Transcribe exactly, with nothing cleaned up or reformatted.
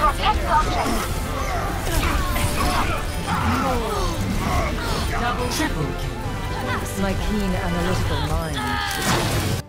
Protect the object. Double triple kill. My keen analytical mind.